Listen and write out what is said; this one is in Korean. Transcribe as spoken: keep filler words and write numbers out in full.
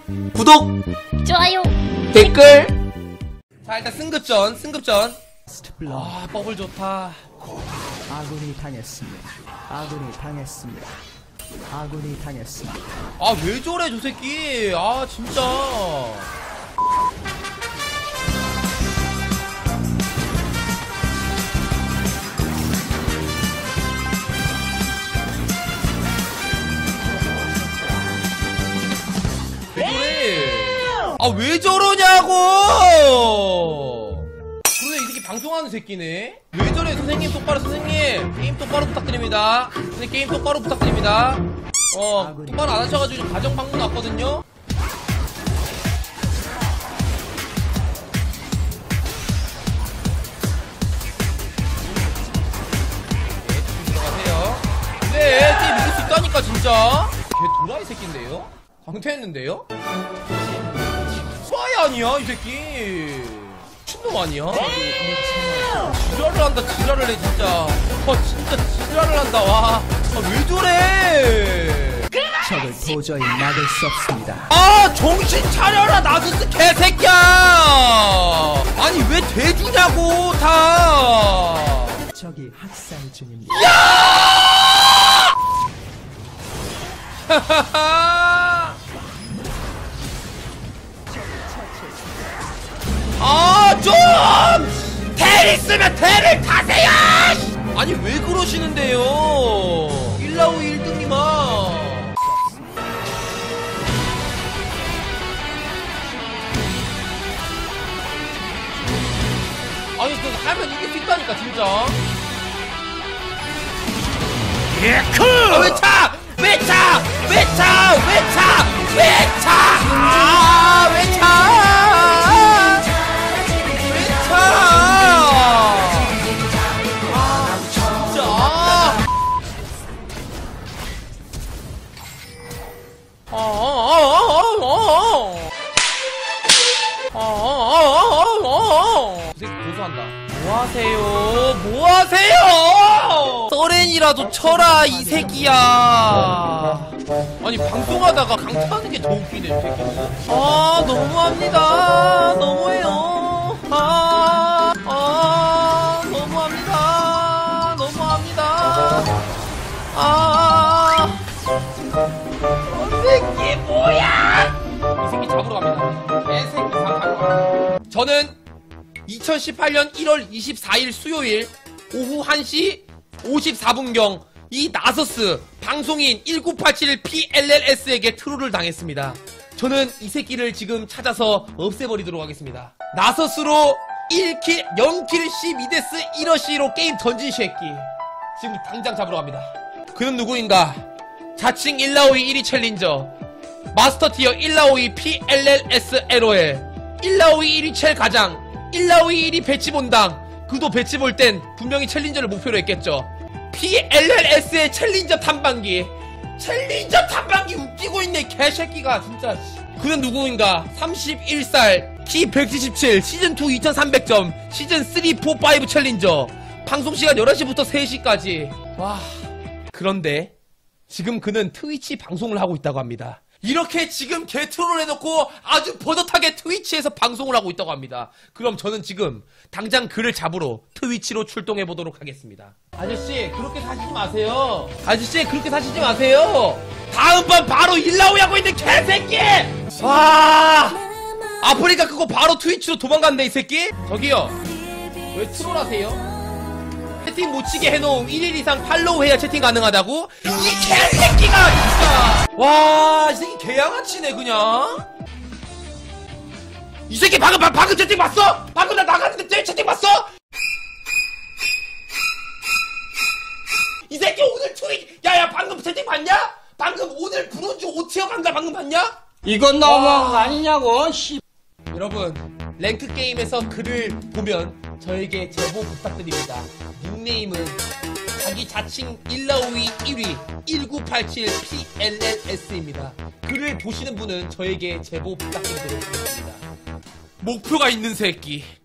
구독, 좋아요, 댓글. 자, 일단 승급전, 승급전. 아, 버블 좋다. 아군이 당했습니다. 아군이 당했습니다. 아군이 당했습니다. 아, 왜 저래, 저 새끼. 아, 진짜. 왜 저래? 아, 왜 저러냐고! 그런데 이 새끼 방송하는 새끼네? 왜 저래, 선생님 똑바로, 선생님! 게임 똑바로 부탁드립니다. 선생님, 게임 똑바로 부탁드립니다. 어, 똑바로 안 하셔가지고 지금 가정 방문 왔거든요? 네, 조금 들어가세요. 네, 게임 이길 수 있다니까, 진짜. 걔 도라이 새끼인데요? 강퇴했는데요? 스파이 아니야, 이 새끼. 미친놈 아니야? 지랄을 한다, 지랄을 해, 진짜. 와, 진짜 지랄을 한다, 와. 아, 왜 저래? 적을 도저히 막을 수 없습니다. 아, 정신 차려라, 나스스 개새끼야! 아니, 왜 대주냐고, 다! 적이 학살 중입니다. 하하하! 아, 좀! 텔 있으면 텔을 타세요! 아니, 왜 그러시는데요? 일라오 일 등님아. 아니, 그, 하면 이길 수 있다니까, 진짜. 예크! 아, 왜 차! 왜 차! 왜 차! 왜 차! 왜 차! 아, 왜 차! 왜 차! 아, 진짜. 아, 아, 아, 아, 아, 아, 아, 아, 아. 이 새끼 고소한다. 뭐 하세요? 뭐 하세요? 서렌이라도 쳐라, 이 새끼야. 아니, 방송하다가 강타하는 게 더 웃기네, 이 새끼는. 아, 너무합니다. 너무해요. 아, 아, 너무합니다. 너무합니다. 아, 이 새끼 뭐야? 이 새끼 잡으러 갑니다. 개새끼 잡으러 갑니다. 저는 이천십팔 년 일월 이십사일 수요일 오후 한 시 오십사 분경 이 나서스 방송인 일구팔칠 피엘엘에스에게 트롤을 당했습니다. 저는 이 새끼를 지금 찾아서 없애버리도록 하겠습니다. 나서스로 일 킬, 영 킬, 십이 데스, 일 어시로 게임 던진 새끼. 지금 당장 잡으러 갑니다. 그는 누구인가? 자칭 일라오이 일 위 챌린저, 마스터티어 일라오이 피엘엘에스 엘오엘, 일라오이 일 위 첼 가장, 일라오이 일 위 배치 본당. 그도 배치 볼 땐 분명히 챌린저를 목표로 했겠죠. 피엘엘에스의 챌린저 탐방기. 챌린저 탐방기 웃기고 있네, 개새끼가, 진짜. 그는 누구인가? 삼십일 살, 키 백칠십칠, 시즌이 이천삼백 점, 시즌 삼, 사, 오 챌린저. 방송시간 열한 시부터 세 시까지. 와. 그런데, 지금 그는 트위치 방송을 하고 있다고 합니다. 이렇게 지금 개트롤을 해놓고 아주 버젓하게 트위치에서 방송을 하고 있다고 합니다. 그럼 저는 지금 당장 그를 잡으러 트위치로 출동해보도록 하겠습니다. 아저씨, 그렇게 사시지 마세요. 아저씨, 그렇게 사시지 마세요. 다음번 바로 일라오이 하고 있는 개새끼! 와, 아프리카 그거 바로 트위치로 도망간다, 이 새끼? 저기요, 왜 트롤하세요? 채팅 못치게 해놓음 일 일 이상 팔로우 해야 채팅 가능하다고? 이 개새끼가 진짜! 와, 이 새끼 개양아치네 그냥. 이 새끼 방금 방, 방금 채팅 봤어? 방금 나 나갔는데 내 채팅 봤어? 이 새끼 오늘 트윗 야야 방금 채팅 봤냐? 방금 오늘 브론즈 오 티어 간다 방금 봤냐? 이건 너무한 거 아니냐고, 씨. 여러분, 랭크 게임에서 글을 보면 저에게 제보 부탁드립니다. 닉네임은 자기 자칭 일라오이 일 위 일구팔칠 피엘엘에스입니다. 글을 보시는 분은 저에게 제보 부탁드리도록 하겠습니다. 목표가 있는 새끼.